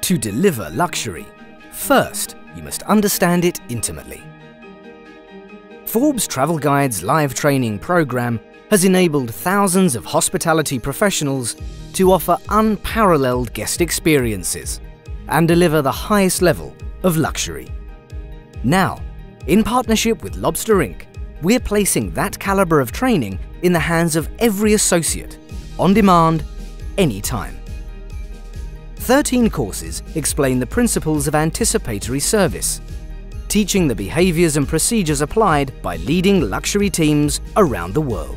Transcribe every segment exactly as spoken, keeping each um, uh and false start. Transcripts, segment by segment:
To deliver luxury, first you must understand it intimately. Forbes Travel Guide's live training program has enabled thousands of hospitality professionals to offer unparalleled guest experiences and deliver the highest level of luxury. Now, in partnership with Lobster Incorporated, we're placing that caliber of training in the hands of every associate, on demand, anytime. thirteen courses explain the principles of anticipatory service, teaching the behaviors and procedures applied by leading luxury teams around the world.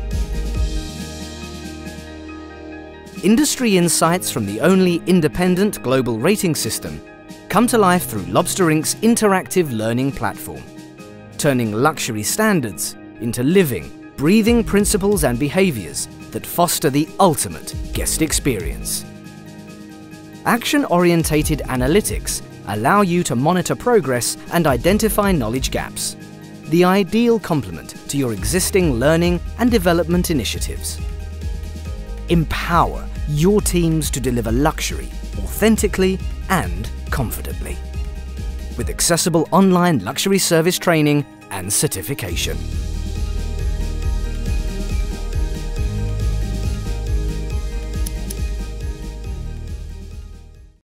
Industry insights from the only independent global rating system come to life through Lobster Incorporated's interactive learning platform, turning luxury standards into living, breathing principles and behaviors that foster the ultimate guest experience. Action-orientated analytics allow you to monitor progress and identify knowledge gaps, the ideal complement to your existing learning and development initiatives. Empower your teams to deliver luxury authentically and confidently, with accessible online luxury service training and certification.